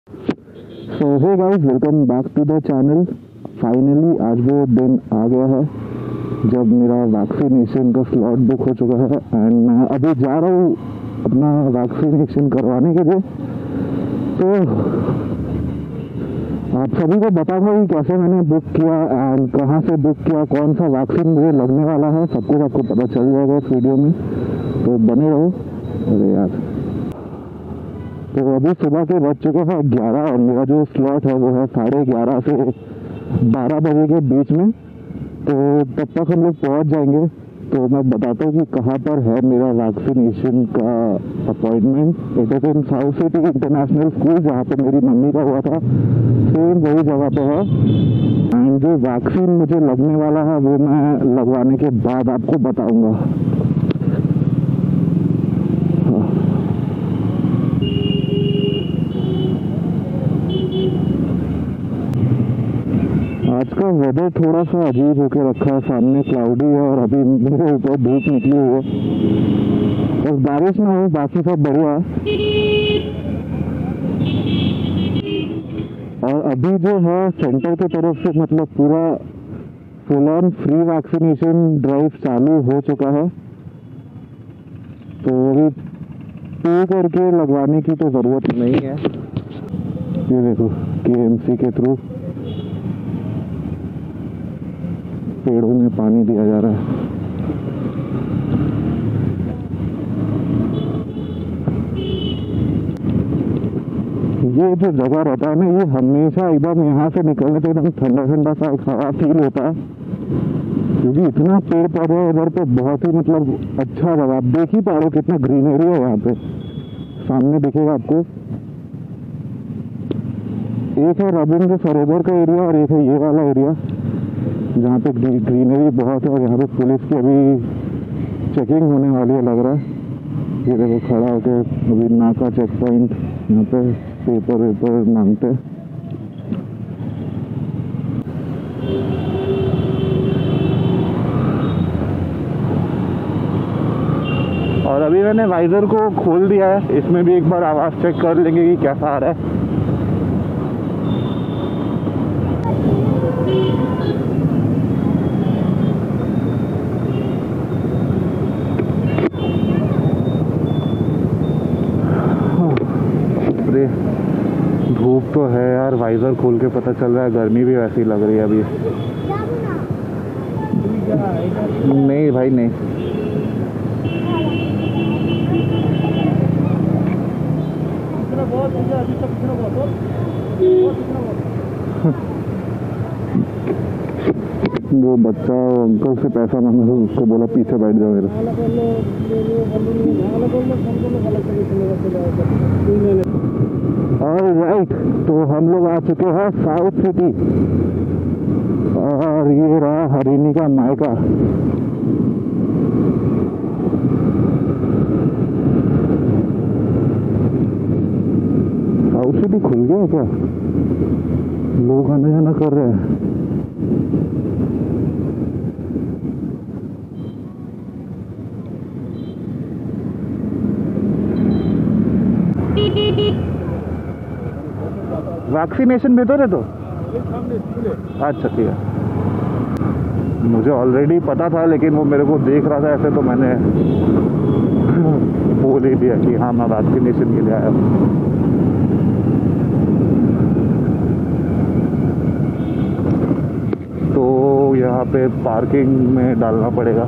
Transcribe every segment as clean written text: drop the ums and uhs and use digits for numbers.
So hey guys, welcome back to the channel. Finally आज वो दिन आ गया है जब मेरा वैक्सीनेशन का स्लॉट बुक हो चुका है एंड मैं अभी जा रहा हूँ अपना वैक्सीनेशन करवाने के लिए। तो आप सभी को बता था कि कैसे मैंने बुक किया एंड कहाँ से बुक किया, कौन सा वैक्सीन मुझे लगने वाला है, सब कुछ आपको पता चल जाएगा इस वीडियो में, तो बने रहो। अरे यार, तो अभी सुबह के बज चुके हैं 11 और मेरा जो स्लॉट है वो है 11:30 से 12 बजे के बीच में। तो तब तक हम लोग पहुँच जाएंगे। तो मैं बताता हूँ कि कहाँ पर है मेरा वैक्सीनेशन का appointment. It is in South City international school, जहाँ पे मेरी मम्मी का हुआ था, सेम वही जगह पे है। एंड जो वैक्सीन मुझे लगने वाला है वो मैं लगवाने के बाद आपको बताऊँगा। आज का वेदर थोड़ा सा अजीब होके रखा है, सामने क्लाउडी है और अभी मेरे ऊपर धूप निकली हुई है। बस बारिश ना हो, बाकी सब बढ़िया है। और अभी जो है सेंटर की तरफ से मतलब पूरा full on free vaccination drive चालू हो चुका है। तो अभी पे करके लगवाने की तो ज़रूरत नहीं है। ये देखो, KMC के थ्रू पेड़ों में पानी दिया जा रहा है। ये जो जगह रहता है ना, ये हमेशा एकदम यहाँ से निकलने से एकदम ठंडा ठंडा सा हवा फील होता है, क्योंकि इतना पेड़ पौधे है इधर पे। बहुत ही मतलब अच्छा जगह, आप देख ही पा रहे हो कितना ग्रीनरी है यहाँ पे, सामने दिखेगा आपको। एक है रविंद्र सरोवर का एरिया और एक है ये वाला एरिया जहाँ पे ग्रीनरी बहुत है। और यहाँ पे पुलिस की अभी चेकिंग होने वाली है लग रहा है। ये देखो खड़ा होके अभी नाका चेक पॉइंट, यहाँ पे पेपर वेपर मांगते हैं। और अभी मैंने वाइजर को खोल दिया है, इसमें भी एक बार आवाज़ चेक कर लेंगे कि कैसा आ रहा है। धूप तो है यार, वाइजर खोल के पता चल रहा है गर्मी भी वैसी लग रही है अभी। नहीं भाई नहीं, वो बच्चा अंकल से पैसा मांगा तो उसको बोला पीछे बैठ जाओ मेरे। ऑलराइट, तो हम लोग आ चुके हैं साउथ सिटी और ये रहा हरिणी का मायका। साउथ सिटी खुल गया क्या? लोग आना जाना कर रहे हैं। वैक्सीनेशन भीतर है तो अच्छा ठीक है। मुझे ऑलरेडी पता था, लेकिन वो मेरे को देख रहा था ऐसे, तो मैंने बोल ही दिया कि हाँ मैं वैक्सीनेशन के लिए आया हूँ। तो यहाँ पे पार्किंग में डालना पड़ेगा।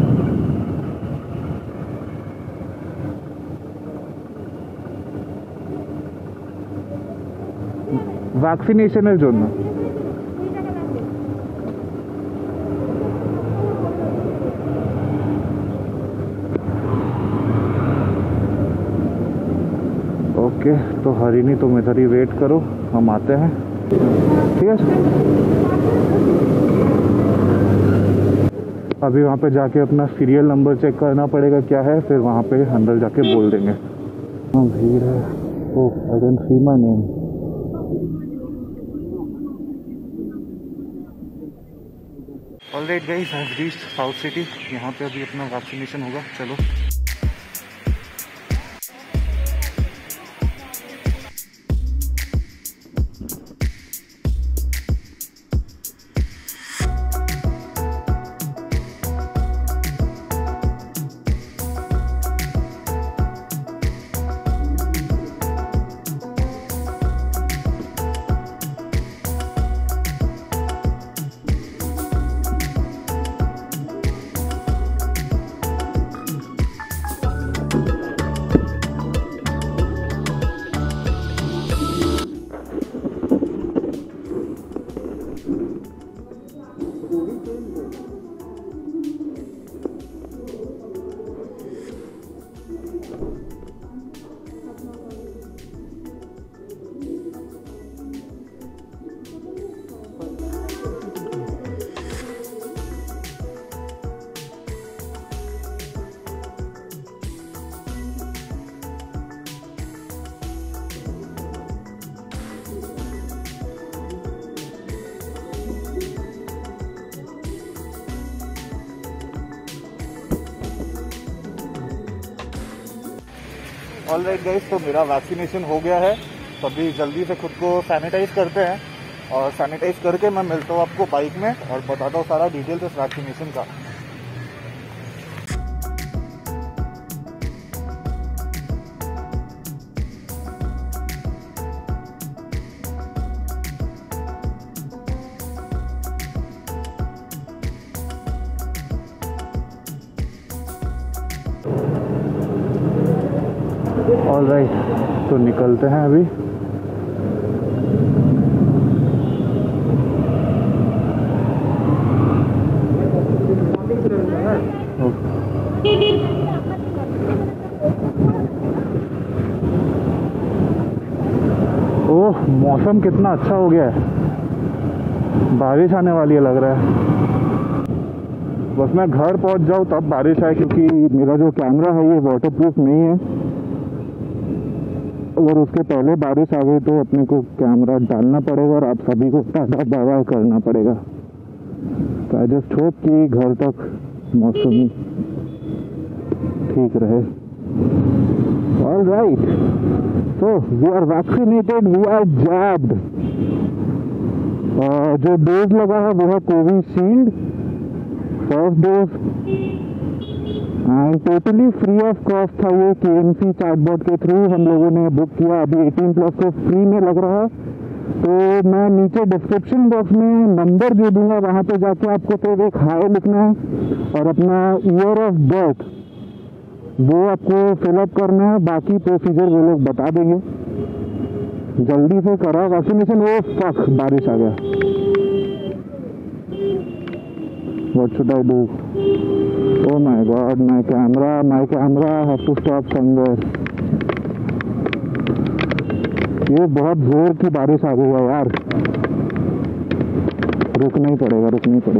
वैक्सीनेशনের জন্য ओके। तो हरिणी तुम इधर ही वेट करो, हम आते हैं, ठीक है। अभी वहाँ पे जाके अपना सीरियल नंबर चेक करना पड़ेगा क्या है, फिर वहाँ पे अंदर जाके बोल देंगे। भीड़ है। Oh, I can see my name. Alright guys, I have reached South City. यहाँ पे अभी अपना वैक्सीनेशन होगा। चलो ऑलराइट गाइस, तो मेरा वैक्सीनेशन हो गया है। तो अभी जल्दी से खुद को सैनिटाइज करते हैं और सैनिटाइज करके मैं मिलता हूँ आपको बाइक में और बताता हूँ सारा डिटेल्स इस वैक्सीनेशन का। ऑलराइट, तो निकलते हैं अभी। ओह, मौसम कितना अच्छा हो गया है, बारिश आने वाली है लग रहा है। बस मैं घर पहुंच जाऊं तब बारिश आए, क्योंकि मेरा जो कैमरा है ये वाटरप्रूफ नहीं है। अगर उसके पहले बारिश आ गई तो अपने को कैमरा डालना पड़ेगा और आप सभी को टाटा बाय बाय करना पड़ेगा। तो आई जस्ट होप कि घर तक मौसम ठीक रहे। Alright, so we are vaccinated, we are jabbed। जो डोज लगा है वो है Covishield first dose, and totally free of cost था। ये KMC चैटबॉट के थ्रू हम लोगों ने बुक किया। अभी 18+ को फ्री में लग रहा है। तो मैं नीचे डिस्क्रिप्शन बॉक्स में नंबर दे दूंगा, वहाँ पे जाके आपको सिर्फ एक हाई लिखना है और अपना ईयर ऑफ बर्थ वो आपको फिलअप करना है। बाकी प्रोसीजर वो लोग बता देंगे। जल्दी से करा वैक्सीनेशन। ओ फक, बारिश आ गया। What should I do? Oh my God, my camera has to stop somewhere। ये बहुत जोर की बारिश आ गई है यार, रुकना ही पड़ेगा।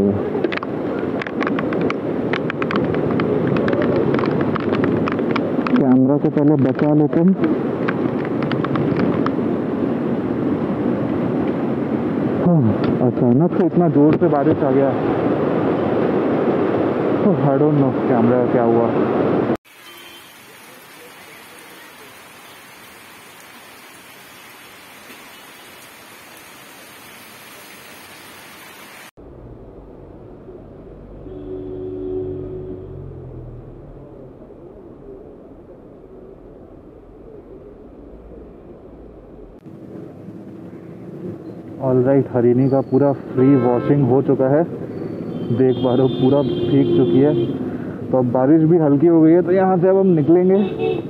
कैमरा को पहले बचा लेते हैं। अचानक से इतना जोर से बारिश आ गया। I don't know कैमरा क्या हुआ। ऑलराइट, हरिणी का पूरा फ्री वॉशिंग हो चुका है। देख पा रहे हो पूरा भीग चुकी है। तो अब बारिश भी हल्की हो गई है, तो यहाँ से अब हम निकलेंगे।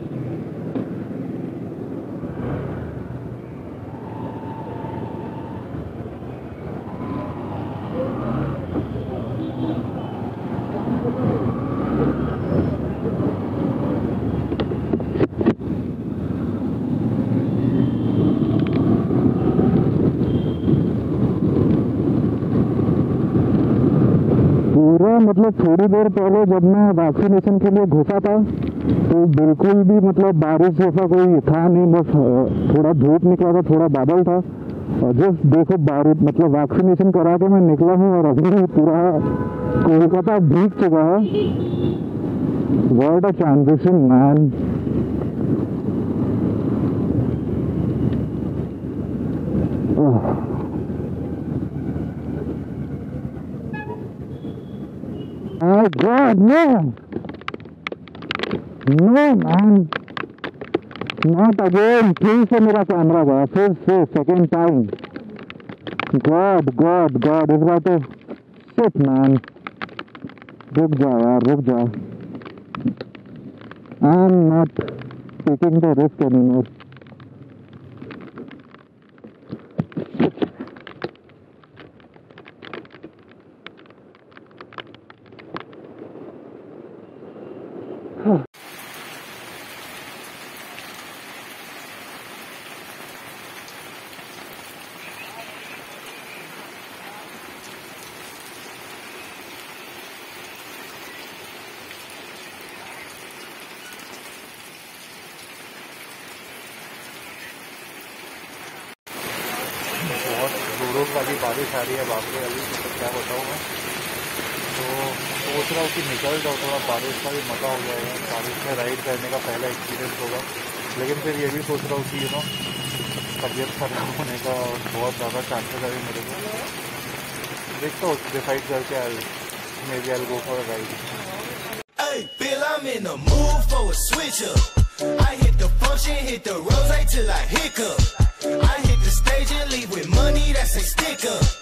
मतलब थोड़ी देर पहले जब मैं वैक्सीनेशन के लिए घुसा था तो बिल्कुल भी मतलब बारिश जैसा कोई था नहीं। बस थोड़ा धूप निकला था, थोड़ा बादल था और जस्ट देखो बारिश। मतलब वैक्सीनेशन करा के मैं निकला हूँ और अभी पूरा कोलकाता भीग चुका है। What a transition man. Oh God, no! No man, not again। फिर से मेरा कैमरा गया, फिर से सेकेंड टाइम। God, इस बार तो shit man। रुक जा यार, रुक जा। I'm not taking the risk anymore। जोरों वाली बारिश आ रही है बाप रे। अभी तो क्या बताऊँ मैं, तो सोच रहा हूँ कि निकल जाओ, थोड़ा बारिश का भी मज़ा हो जाएगा। बारिश में राइड करने का पहला एक्सपीरियंस होगा। लेकिन फिर ये भी सोच रहा हूँ कि तबीयत खराब होने का बहुत ज़्यादा चांसेस है मेरे को। देखता हूँ, डिसाइड करके maybe I'll go for a ride. Hey, Bill, I'm in the mood for a switch up. I hit the function, hit the rose till I hiccup. I hit the stage and leave with money that say stick up.